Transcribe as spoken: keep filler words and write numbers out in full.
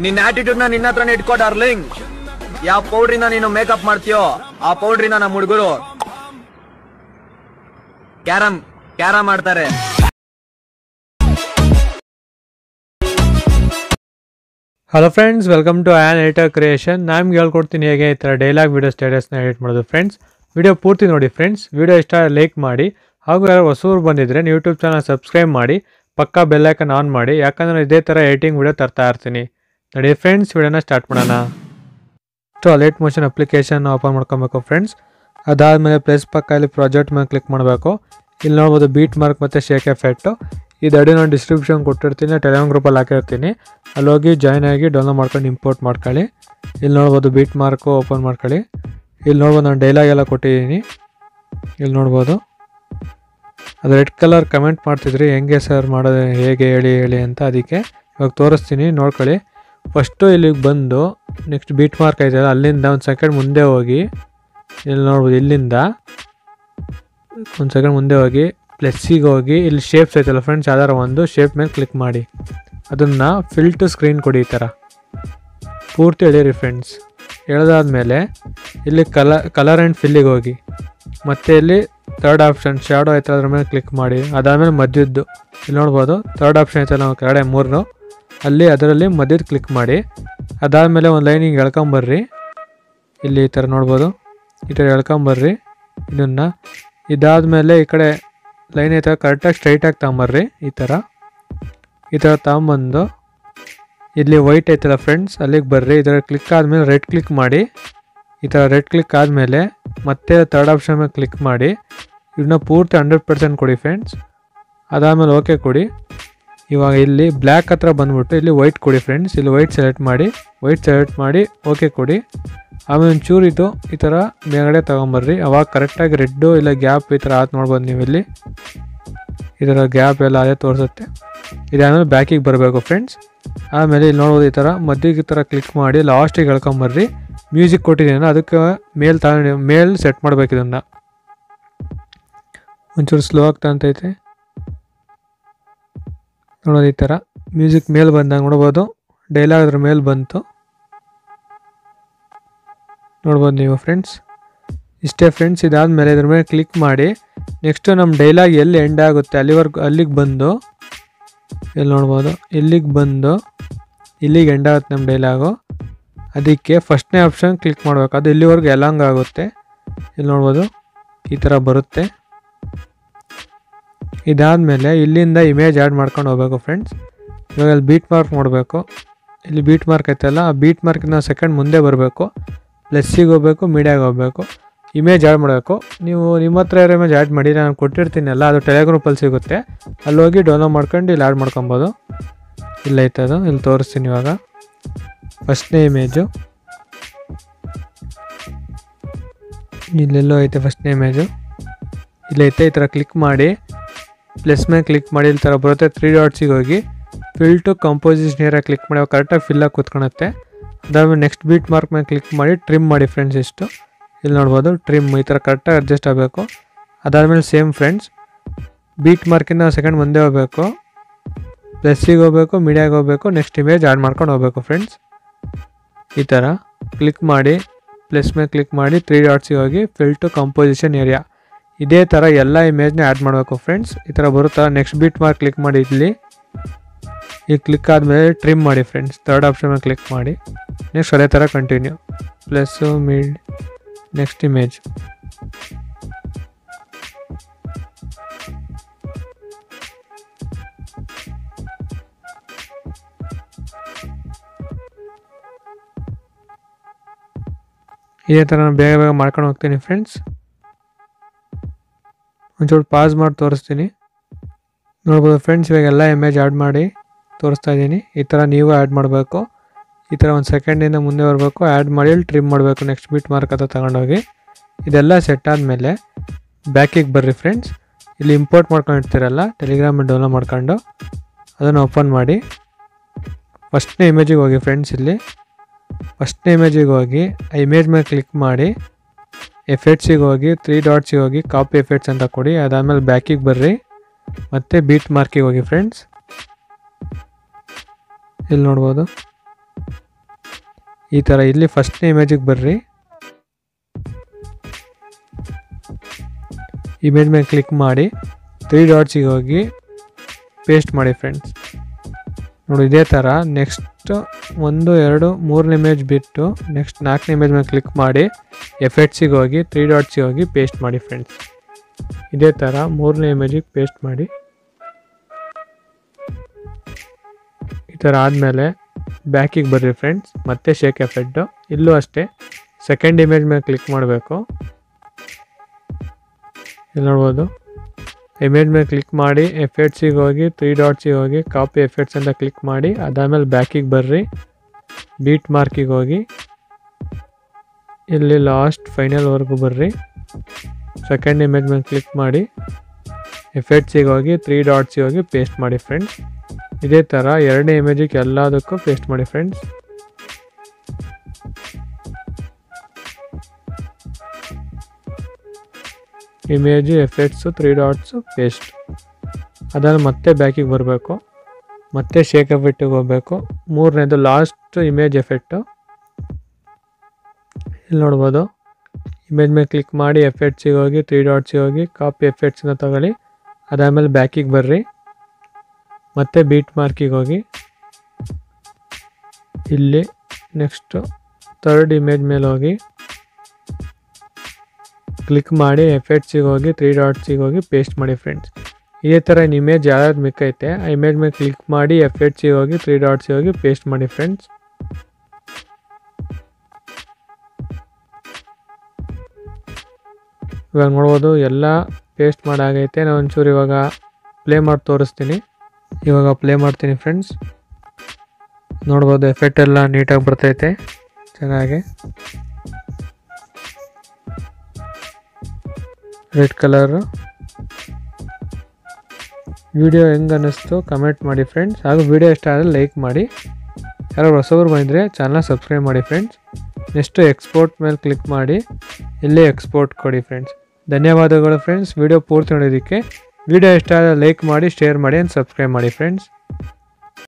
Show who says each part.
Speaker 1: ನಿನ್ನ ಆಟಿಟ್ಯೂಡ್ ನ ನಿನ್ನ ಹತ್ರನೇ ಇಟ್ಕೋ ಡಾರ್ಲಿಂಗ್. ಯಾವ ಪೌಡ್ರಿನ ನೀನು ಮೇಕಪ್ ಮಾಡ್ತೀಯೋ ಆ ಪೌಡ್ರಿನ ನಮ್ಮ ಹುಡುಗರು ಕ್ಯಾರಮ್ ಕ್ಯಾರಮ್ ಮಾಡ್ತಾರೆ.
Speaker 2: Hello friends, welcome to an editor creation. ನಾನು ಹೇಳ್ಕೊಡ್ತೀನಿ ಹೇಗೆ ಈ ಥರ ಡೈಲಾಗ್ ವೀಡಿಯೋ ಸ್ಟೇಟಸ್ನ ಎಡಿಟ್ ಮಾಡೋದು. ಫ್ರೆಂಡ್ಸ್, ವಿಡಿಯೋ ಪೂರ್ತಿ ನೋಡಿ. ಫ್ರೆಂಡ್ಸ್, ವಿಡಿಯೋ ಇಷ್ಟ ಲೈಕ್ ಮಾಡಿ, ಹಾಗೂ ಯಾರು ಹೊಸೂರು ಬಂದಿದ್ದರೆ ಯೂಟ್ಯೂಬ್ ಚಾನಲ್ ಸಬ್ಸ್ಕ್ರೈಬ್ ಮಾಡಿ, ಪಕ್ಕಾ ಬೆಲ್ಲೈಕನ್ ಆನ್ ಮಾಡಿ, ಯಾಕಂದರೆ ಇದೇ ಥರ ಎಡಿಟಿಂಗ್ ವಿಡಿಯೋ ತರ್ತಾ ಇರ್ತೀನಿ. ನೋಡಿ ಫ್ರೆಂಡ್ಸ್, ವಿಡಿಯೋನ ಸ್ಟಾರ್ಟ್ ಮಾಡೋಣ. First Alight Motion application open ಮಾಡ್ಕೊಬೇಕು ಫ್ರೆಂಡ್ಸ್. ಅದಾದಮೇಲೆ ಪ್ಲಸ್ ಪಕ್ಕದಲ್ಲಿ ಪ್ರಾಜೆಕ್ಟ್ ಮೇಲೆ ಕ್ಲಿಕ್ ಮಾಡಬೇಕು. ಇಲ್ಲಿ ನೋಡ್ಬೋದು ಬೀಟ್ ಮಾರ್ಕ್ ಮತ್ತು ಶೇಕ್ ಎಫೆಕ್ಟು. ಇದು ಅಡಿ ನಾನು ಡಿಸ್ಕ್ರಿಪ್ಷನ್ ಕೊಟ್ಟಿರ್ತೀನಿ, ಟೆಲಿಗ್ರಾಮ್ ಗ್ರೂಪಲ್ಲಿ ಹಾಕಿರ್ತೀನಿ. ಅಲ್ಲಿ ಹೋಗಿ ಜಾಯ್ನ್ ಆಗಿ ಡೌನ್ಲೋಡ್ ಮಾಡ್ಕೊಂಡು ಇಂಪೋರ್ಟ್ ಮಾಡ್ಕೊಳ್ಳಿ. ಇಲ್ಲಿ ನೋಡ್ಬೋದು ಬೀಟ್ ಮಾರ್ಕು ಓಪನ್ ಮಾಡ್ಕೊಳ್ಳಿ. ಇಲ್ಲಿ ನೋಡ್ಬೋದು ನಾನು ಡೈಲಾಗ್ ಎಲ್ಲ ಕೊಟ್ಟಿದ್ದೀನಿ. ಇಲ್ಲಿ ನೋಡ್ಬೋದು ಅದು ರೆಡ್ ಕಲರ್ ಕಮೆಂಟ್ ಮಾಡ್ತಿದ್ರಿ ಹೆಂಗೆ ಸರ್ ಮಾಡೋದು, ಹೇಗೆ ಹೇಳಿ ಹೇಳಿ ಅಂತ. ಅದಕ್ಕೆ ಇವಾಗ ತೋರಿಸ್ತೀನಿ, ನೋಡ್ಕೊಳ್ಳಿ. ಫಸ್ಟು ಇಲ್ಲಿಗೆ ಬಂದು ನೆಕ್ಸ್ಟ್ ಬೀಟ್ ಮಾರ್ಕ್ ಐತಲ್ಲ ಅಲ್ಲಿಂದ ಒಂದು ಸೆಕೆಂಡ್ ಮುಂದೆ ಹೋಗಿ, ಇಲ್ಲಿ ನೋಡ್ಬೋದು ಇಲ್ಲಿಂದ ಒಂದು ಸೆಕೆಂಡ್ ಮುಂದೆ ಹೋಗಿ ಪ್ಲಸ್ಸಿಗೆ ಹೋಗಿ ಇಲ್ಲಿ ಶೇಪ್ಸ್ ಐತಲ್ಲ ಫ್ರೆಂಡ್ಸ್, ಯಾವ್ದಾರ ಒಂದು ಶೇಪ್ ಮೇಲೆ ಕ್ಲಿಕ್ ಮಾಡಿ ಅದನ್ನು ಫಿಲ್ ಟು ಸ್ಕ್ರೀನ್ ಕೊಡಿ. ಈ ಥರ ಪೂರ್ತಿ ಎಳೀರಿ ಫ್ರೆಂಡ್ಸ್. ಎಳೆದಾದ್ಮೇಲೆ ಇಲ್ಲಿ ಕಲರ್ ಕಲರ್ ಆ್ಯಂಡ್ ಫಿಲ್ಲಿಗೆ ಹೋಗಿ, ಮತ್ತು ಇಲ್ಲಿ ಥರ್ಡ್ ಆಪ್ಷನ್ ಶ್ಯಾಡೋ ಐತಲ್ಲ ಅದ್ರ ಮೇಲೆ ಕ್ಲಿಕ್ ಮಾಡಿ. ಅದಾದಮೇಲೆ ಮಧ್ಯದ್ದು ಇಲ್ಲಿ ನೋಡ್ಬೋದು ಥರ್ಡ್ ಆಪ್ಷನ್ ಐತಲ್ಲ ನಾವು ಕೆಳಗಡೆ ಮೂರು, ಅಲ್ಲಿ ಅದರಲ್ಲಿ ಮಧ್ಯದ ಕ್ಲಿಕ್ ಮಾಡಿ. ಅದಾದಮೇಲೆ ಒಂದು ಲೈನ್ ಹಿಂಗೆ ಎಳ್ಕೊಂಬರ್ರಿ. ಇಲ್ಲಿ ಈ ಥರ ನೋಡ್ಬೋದು, ಈ ಥರ ಎಳ್ಕೊಂಬರ್ರಿ ಇದನ್ನು. ಇದಾದಮೇಲೆ ಈ ಕಡೆ ಲೈನ್ ಐತೆ ಕರೆಕ್ಟಾಗಿ ಸ್ಟ್ರೈಟಾಗಿ ತಗೊಂಬರ್ರಿ. ಈ ಥರ ಈ ಥರ ತಗೊಂಬಂದು ಇಲ್ಲಿ ವೈಟ್ ಐತಲ್ಲ ಫ್ರೆಂಡ್ಸ್, ಅಲ್ಲಿಗೆ ಬರ್ರಿ. ಇದರ ಕ್ಲಿಕ್ ಆದಮೇಲೆ ರೆಡ್ ಕ್ಲಿಕ್ ಮಾಡಿ. ಈ ಥರ ರೆಡ್ ಕ್ಲಿಕ್ ಆದಮೇಲೆ ಮತ್ತೆ ಥರ್ಡ್ ಆಪ್ಷನ್ ಮೇಲೆ ಕ್ಲಿಕ್ ಮಾಡಿ. ಇದನ್ನ ಪೂರ್ತಿ ಹಂಡ್ರೆಡ್ ಪರ್ಸೆಂಟ್ ಕೊಡಿ ಫ್ರೆಂಡ್ಸ್. ಅದಾದಮೇಲೆ ಓಕೆ ಕೊಡಿ. ಇವಾಗ ಇಲ್ಲಿ ಬ್ಲ್ಯಾಕ್ ಹತ್ರ ಬಂದುಬಿಟ್ಟು ಇಲ್ಲಿ ವೈಟ್ ಕೊಡಿ ಫ್ರೆಂಡ್ಸ್. ಇಲ್ಲಿ ವೈಟ್ ಸೆಲೆಕ್ಟ್ ಮಾಡಿ, ವೈಟ್ ಸೆಲೆಕ್ಟ್ ಮಾಡಿ ಓಕೆ ಕೊಡಿ. ಆಮೇಲೆ ಒಂಚೂರು ಇದು ಈ ಥರ ಮೇಲ್ಗಡೆ ತೊಗೊಂಬರ್ರಿ. ಅವಾಗ ಕರೆಕ್ಟಾಗಿ ರೆಡ್ಡು ಇಲ್ಲ ಗ್ಯಾಪ್ ಈ ಥರ ಆಯ್ತು ನೋಡ್ಬೋದು ನೀವು. ಇಲ್ಲಿ ಈ ಥರ ಗ್ಯಾಪ್ ಎಲ್ಲ ಅದೇ ತೋರಿಸುತ್ತೆ. ಇದಾದಮೇಲೆ ಬ್ಯಾಕಿಗೆ ಬರಬೇಕು ಫ್ರೆಂಡ್ಸ್. ಆಮೇಲೆ ಇಲ್ಲಿ ನೋಡ್ಬೋದು ಈ ಥರ ಮಧ್ಯಕ್ಕೆ ಈ ಥರ ಕ್ಲಿಕ್ ಮಾಡಿ ಲಾಸ್ಟಿಗೆ ಎಳ್ಕೊಂಬರ್ರಿ. ಮ್ಯೂಸಿಕ್ ಕೊಟ್ಟಿದ್ದೀನ ಅದಕ್ಕೆ ಮೇಲ್ ತಗೊಂಡು ಮೇಲ್ ಸೆಟ್ ಮಾಡ್ಬೇಕು. ಇದನ್ನು ಒಂಚೂರು ಸ್ಲೋ ಆಗ್ತಾ ಅಂತೈತೆ ನೋಡೋದು. ಈ ಥರ ಮ್ಯೂಸಿಕ್ ಮೇಲೆ ಬಂದಾಗ ನೋಡ್ಬೋದು ಡೈಲಾಗ್ ಅದ್ರ ಮೇಲೆ ಬಂತು ನೋಡ್ಬೋದು ನೀವು ಫ್ರೆಂಡ್ಸ್. ಇಷ್ಟೇ ಫ್ರೆಂಡ್ಸ್. ಇದಾದಮೇಲೆ ಇದ್ರ ಮೇಲೆ ಕ್ಲಿಕ್ ಮಾಡಿ ನೆಕ್ಸ್ಟು ನಮ್ಮ ಡೈಲಾಗ್ ಎಲ್ಲಿ ಎಂಡ್ ಆಗುತ್ತೆ ಅಲ್ಲಿವರೆಗೂ ಅಲ್ಲಿಗೆ ಬಂದು ಇಲ್ಲಿ ನೋಡ್ಬೋದು ಇಲ್ಲಿಗೆ ಬಂದು ಇಲ್ಲಿಗೆ ಎಂಡ್ ಆಗುತ್ತೆ ನಮ್ಮ ಡೈಲಾಗು. ಅದಕ್ಕೆ ಫಸ್ಟ್ನೇ ಆಪ್ಷನ್ ಕ್ಲಿಕ್ ಮಾಡಬೇಕು. ಅದು ಇಲ್ಲಿವರೆಗೂ ಎಲ್ಲಂಗ್ ಆಗುತ್ತೆ. ಇಲ್ಲಿ ನೋಡ್ಬೋದು ಈ ಥರ ಬರುತ್ತೆ. ಇದಾದಮೇಲೆ ಇಲ್ಲಿಂದ ಇಮೇಜ್ ಆ್ಯಡ್ ಮಾಡ್ಕೊಂಡು ಹೋಗ್ಬೇಕು ಫ್ರೆಂಡ್ಸ್. ಇವಾಗ ಅಲ್ಲಿ ಬೀಟ್ ಮಾರ್ಕ್ ಮಾಡಬೇಕು. ಇಲ್ಲಿ ಬೀಟ್ ಮಾರ್ಕ್ ಐತಲ್ಲ ಆ ಬೀಟ್ ಮಾರ್ಕಿಂದ ಸೆಕೆಂಡ್ ಮುಂದೆ ಬರಬೇಕು. ಪ್ಲಸ್ಸಿಗೆ ಹೋಗ್ಬೇಕು, ಮೀಡಿಯಾಗೆ ಹೋಗಬೇಕು, ಇಮೇಜ್ ಆ್ಯಡ್ ಮಾಡಬೇಕು. ನೀವು ನಿಮ್ಮ ಹತ್ರ ಇರೋ ಇಮೇಜ್ ಆ್ಯಡ್ ಮಾಡಿ, ನಾನು ಕೊಟ್ಟಿರ್ತೀನಲ್ಲ ಅದು ಟೆಲಿಗ್ರಾಮಲ್ಲಿ ಸಿಗುತ್ತೆ. ಅಲ್ಲಿ ಹೋಗಿ ಡೌನ್ಲೋಡ್ ಮಾಡ್ಕೊಂಡು ಇಲ್ಲಿ ಆ್ಯಡ್ ಮಾಡ್ಕೊಬೋದು. ಇಲ್ಲ ಐತೆ ಅದು, ಇಲ್ಲಿ ತೋರಿಸ್ತೀನಿ ಇವಾಗ. ಫಸ್ಟ್ನೇ ಇಮೇಜು ಇಲ್ಲೆಲ್ಲೋ ಐತೆ. ಫಸ್ಟ್ನೇ ಇಮೇಜು ಇಲ್ಲೈತೆ. ಈ ಥರ ಕ್ಲಿಕ್ ಮಾಡಿ ಪ್ಲಸ್ ಮೇಲೆ ಕ್ಲಿಕ್ ಮಾಡಿ ಇಲ್ಲಿ ಥರ ಬರುತ್ತೆ. ತ್ರೀ ಡಾಟ್ಸಿಗೆ ಹೋಗಿ fill to composition area click ಮಾಡಿ ಕರೆಕ್ಟಾಗಿ ಫಿಲ್ಲಾಗಿ ಕೂತ್ಕೊಳುತ್ತೆ. ಅದಾದಮೇಲೆ ನೆಕ್ಸ್ಟ್ ಬೀಟ್ ಮಾರ್ಕ್ ಮೇಲೆ ಕ್ಲಿಕ್ ಮಾಡಿ ಟ್ರಿಮ್ ಮಾಡಿ ಫ್ರೆಂಡ್ಸ್. ಇಷ್ಟು ಇಲ್ಲಿ ನೋಡ್ಬೋದು ಟ್ರಿಮ್ ಈ ಥರ ಕರೆಕ್ಟಾಗಿ ಅಡ್ಜಸ್ಟ್ ಆಗಬೇಕು. ಅದಾದಮೇಲೆ ಸೇಮ್ ಫ್ರೆಂಡ್ಸ್ ಬೀಟ್ ಮಾರ್ಕಿಂದ ಸೆಕೆಂಡ್ ಮುಂದೆ ಹೋಗಬೇಕು, ಪ್ಲಸ್ಸಿಗೆ ಹೋಗಬೇಕು, ಮೀಡಿಯಾಗೆ ಹೋಗಬೇಕು, ನೆಕ್ಸ್ಟ್ ಇಮೇಜ್ ಆ್ಯಡ್ ಮಾಡ್ಕೊಂಡು ಹೋಗಬೇಕು ಫ್ರೆಂಡ್ಸ್. ಈ ಥರ ಕ್ಲಿಕ್ ಮಾಡಿ ಪ್ಲಸ್ ಮೇಲೆ ಕ್ಲಿಕ್ ಮಾಡಿ ತ್ರೀ ಡಾಟ್ಸಿಗೆ ಹೋಗಿ ಫಿಲ್ ಟು ಕಂಪೋಸಿಷನ್ ಏರಿಯಾ. ಇದೇ ಥರ ಎಲ್ಲ ಇಮೇಜ್ನ ಆ್ಯಡ್ ಮಾಡಬೇಕು ಫ್ರೆಂಡ್ಸ್. ಈ ಥರ ಬರುತ್ತಾ. ನೆಕ್ಸ್ಟ್ ಬೀಟ್ ಮಾರ್ಕ್ ಕ್ಲಿಕ್ ಮಾಡಿ ಇಲ್ಲಿ ಈಗ ಕ್ಲಿಕ್ ಆದಮೇಲೆ ಟ್ರಿಮ್ ಮಾಡಿ ಫ್ರೆಂಡ್ಸ್. ಥರ್ಡ್ ಆಪ್ಷನ್ ಮೇಲೆ ಕ್ಲಿಕ್ ಮಾಡಿ ನೆಕ್ಸ್ಟ್ ಅದೇ ಥರ ಕಂಟಿನ್ಯೂ ಪ್ಲಸ್ಸು ಮೀಡ್ ನೆಕ್ಸ್ಟ್ ಇಮೇಜ್. ಇದೇ ಥರ ನಾನು ಬೇಗ ಬೇಗ ಮಾಡ್ಕೊಂಡು ಹೋಗ್ತೀನಿ ಫ್ರೆಂಡ್ಸ್. ಒಂಚೂರು ಪಾಸ್ ಮಾಡಿ ತೋರಿಸ್ತೀನಿ ನೋಡ್ಬೋದು ಫ್ರೆಂಡ್ಸ್. ಇವಾಗ ಎಲ್ಲ ಇಮೇಜ್ ಆ್ಯಡ್ ಮಾಡಿ ತೋರಿಸ್ತಾ ಇದ್ದೀನಿ. ಈ ಥರ ನೀವು ಆ್ಯಡ್ ಮಾಡಬೇಕು. ಈ ಥರ ಒಂದು ಸೆಕೆಂಡಿಂದ ಮುಂದೆ ಬರಬೇಕು, ಆ್ಯಡ್ ಮಾಡಿ ಇಲ್ಲಿ ಟ್ರಿಮ್ ಮಾಡಬೇಕು. ನೆಕ್ಸ್ಟ್ ಬೀಟ್ ಮಾರ್ಕ್ ಹತ್ರ ತಗೊಂಡೋಗಿ ಇದೆಲ್ಲ ಸೆಟ್ ಆದಮೇಲೆ ಬ್ಯಾಕಿಗೆ ಬರ್ರಿ ಫ್ರೆಂಡ್ಸ್. ಇಲ್ಲಿ ಇಂಪೋರ್ಟ್ ಮಾಡ್ಕೊಂಡಿರ್ತೀರಲ್ಲ ಟೆಲಿಗ್ರಾಮಲ್ಲಿ ಡೌನ್ಲೋಡ್ ಮಾಡ್ಕೊಂಡು ಅದನ್ನು ಓಪನ್ ಮಾಡಿ ಫಸ್ಟ್ನೇ ಇಮೇಜಿಗೆ ಹೋಗಿ ಫ್ರೆಂಡ್ಸ್. ಇಲ್ಲಿ ಫಸ್ಟ್ನೇ ಇಮೇಜಿಗೆ ಹೋಗಿ ಆ ಇಮೇಜ್ ಮೇಲೆ ಕ್ಲಿಕ್ ಮಾಡಿ ಎಫೆಕ್ಟ್ಸಿಗೆ ಹೋಗಿ ತ್ರೀ ಡಾಟ್ಸಿಗೆ ಹೋಗಿ ಕಾಪಿ ಎಫೆಕ್ಟ್ಸ್ ಅಂತ ಕೊಡಿ. ಅದಾದಮೇಲೆ ಬ್ಯಾಕಿಗೆ ಬರ್ರಿ ಮತ್ತು ಬೀಟ್ ಮಾರ್ಕಿಗೆ ಹೋಗಿ ಫ್ರೆಂಡ್ಸ್. ಇಲ್ಲಿ ನೋಡ್ಬೋದು ಈ ಥರ ಇಲ್ಲಿ ಫಸ್ಟ್ನೇ ಇಮೇಜಿಗೆ ಬರ್ರಿ. ಇಮೇಜ್ ಮೇಲೆ ಕ್ಲಿಕ್ ಮಾಡಿ ತ್ರೀ ಡಾಟ್ಸಿಗೆ ಹೋಗಿ ಪೇಸ್ಟ್ ಮಾಡಿ ಫ್ರೆಂಡ್ಸ್. ನೋಡಿ ಇದೇ ಥರ ನೆಕ್ಸ್ಟ್ ಒಂದು ಎರಡು ಮೂರನೇ ಇಮೇಜ್ ಬಿಟ್ಟು ನೆಕ್ಸ್ಟ್ ನಾಲ್ಕನೇ ಇಮೇಜ್ ಮೇಲೆ ಕ್ಲಿಕ್ ಮಾಡಿ ಎಫೆಕ್ಟ್ಸಿಗೆ ಹೋಗಿ ತ್ರೀ ಡಾಟ್ಸಿಗೆ ಹೋಗಿ ಪೇಸ್ಟ್ ಮಾಡಿ ಫ್ರೆಂಡ್ಸ್. ಇದೇ ಥರ ಮೂರನೇ ಇಮೇಜಿಗೆ ಪೇಸ್ಟ್ ಮಾಡಿ. ಈ ಥರ ಆದಮೇಲೆ ಬ್ಯಾಕಿಗೆ ಬರ್ರಿ ಫ್ರೆಂಡ್ಸ್. ಮತ್ತೆ ಶೇಕ್ ಎಫೆಕ್ಟು ಇಲ್ಲೂ ಅಷ್ಟೇ ಸೆಕೆಂಡ್ ಇಮೇಜ್ ಮೇಲೆ ಕ್ಲಿಕ್ ಮಾಡಬೇಕು. ಇಲ್ಲಿ ನೋಡ್ಬೋದು ಇಮೇಜ್ ಮೇಲೆ ಕ್ಲಿಕ್ ಮಾಡಿ ಎಫೆಕ್ಟ್ಸಿಗೆ ಹೋಗಿ ತ್ರೀ ಡಾಟ್ಸಿಗೆ ಹೋಗಿ ಕಾಪಿ ಎಫೆಕ್ಟ್ಸ್ ಅಂತ ಕ್ಲಿಕ್ ಮಾಡಿ ಅದಾದಮೇಲೆ ಬ್ಯಾಕಿಗೆ ಬರ್ರಿ. ಬೀಟ್ ಮಾರ್ಕಿಗೆ ಹೋಗಿ ಇಲ್ಲಿ ಲಾಸ್ಟ್ ಫೈನಲ್ವರೆಗೂ ಬರ್ರಿ. ಸೆಕೆಂಡ್ ಇಮೇಜ್ ಮೇಲೆ ಕ್ಲಿಕ್ ಮಾಡಿ ಎಫೆಕ್ಟ್ಸಿಗೆ ಹೋಗಿ ತ್ರೀ ಡಾಟ್ಸಿಗೆ ಹೋಗಿ ಪೇಸ್ಟ್ ಮಾಡಿ ಫ್ರೆಂಡ್ಸ್. ಇದೇ ಥರ ಎರಡನೇ ಇಮೇಜಿಗೆ ಎಲ್ಲದಕ್ಕೂ ಪೇಸ್ಟ್ ಮಾಡಿ friends. Image effects three dots paste. ಅದನ್ನು ಮತ್ತೆ ಬ್ಯಾಕಿಗೆ ಬರಬೇಕು. ಮತ್ತೆ ಶೇಕ್ ಎಫೆಕ್ಟಿಗೆ ಹೋಗಬೇಕು. ಮೂರನೇದು ಲಾಸ್ಟ್ ಇಮೇಜ್ ಎಫೆಕ್ಟು ಇಲ್ಲಿ ನೋಡ್ಬೋದು. ಇಮೇಜ್ ಮೇಲೆ ಕ್ಲಿಕ್ ಮಾಡಿ ಎಫೆಕ್ಟ್ಸಿಗೆ ಹೋಗಿ ತ್ರೀ ಡಾಟ್ಸಿಗೆ ಹೋಗಿ ಕಾಪಿ ಎಫೆಕ್ಟ್ಸನ್ನ ತಗೊಳ್ಳಿ. ಅದಾದಮೇಲೆ ಬ್ಯಾಕಿಗೆ ಬರ್ರಿ. ಮತ್ತೆ ಬೀಟ್ ಮಾರ್ಕಿಗೆ ಹೋಗಿ ಇಲ್ಲಿ ನೆಕ್ಸ್ಟು ಥರ್ಡ್ ಇಮೇಜ್ ಮೇಲೆ ಹೋಗಿ ಕ್ಲಿಕ್ ಮಾಡಿ ಎಫೆಕ್ಟ್ಸಿಗೆ ಹೋಗಿ ತ್ರೀ ಡಾಟ್ಸಿಗೆ ಹೋಗಿ ಪೇಸ್ಟ್ ಮಾಡಿ ಫ್ರೆಂಡ್ಸ್. ಇದೇ ಥರ ಇನ್ನು ಇಮೇಜ್ ಯಾವ್ಯಾವ್ದು ಮಿಕ್ಕೈತೆ ಆ ಇಮೇಜ್ ಮೇಲೆ ಕ್ಲಿಕ್ ಮಾಡಿ ಎಫೆಕ್ಟ್ಸಿಗೆ ಹೋಗಿ ತ್ರೀ ಡಾಟ್ಸಿಗೆ ಹೋಗಿ ಪೇಸ್ಟ್ ಮಾಡಿ ಫ್ರೆಂಡ್ಸ್. ಇವಾಗ ನೋಡ್ಬೋದು ಎಲ್ಲ ಪೇಸ್ಟ್ ಮಾಡಾಗೈತೆ. ನಾನು ಒಂಚೂರು ಇವಾಗ ಪ್ಲೇ ಮಾಡಿ ತೋರಿಸ್ತೀನಿ. ಇವಾಗ ಪ್ಲೇ ಮಾಡ್ತೀನಿ ಫ್ರೆಂಡ್ಸ್. ನೋಡ್ಬೋದು ಎಫೆಕ್ಟ್ ಎಲ್ಲ ನೀಟಾಗಿ ಬರ್ತೈತೆ ಚೆನ್ನಾಗಿ. Red colour. ವಿಡಿಯೋ ಹೆಂಗೆ ಅನ್ನಿಸ್ತು ಕಮೆಂಟ್ ಮಾಡಿ ಫ್ರೆಂಡ್ಸ್. ಹಾಗೂ ವಿಡಿಯೋ ಇಷ್ಟ ಆದರೆ ಲೈಕ್ ಮಾಡಿ. ಯಾರು ಹೊಸಬ್ರು ಬಂದರೆ ಚಾನಲ್ನ ಸಬ್ಸ್ಕ್ರೈಬ್ ಮಾಡಿ ಫ್ರೆಂಡ್ಸ್. ನೆಕ್ಸ್ಟು ಎಕ್ಸ್ಪೋರ್ಟ್ ಮೇಲೆ ಕ್ಲಿಕ್ ಮಾಡಿ ಇಲ್ಲೇ ಎಕ್ಸ್ಪೋರ್ಟ್ ಕೊಡಿ ಫ್ರೆಂಡ್ಸ್. ಧನ್ಯವಾದಗಳು ಫ್ರೆಂಡ್ಸ್ ವಿಡಿಯೋ ಪೂರ್ತಿ ನೋಡೋದಕ್ಕೆ. ವಿಡಿಯೋ ಇಷ್ಟ ಆದರೆ ಲೈಕ್ ಮಾಡಿ, ಶೇರ್ ಮಾಡಿ ಆ್ಯಂಡ್ ಸಬ್ಸ್ಕ್ರೈಬ್ ಮಾಡಿ ಫ್ರೆಂಡ್ಸ್.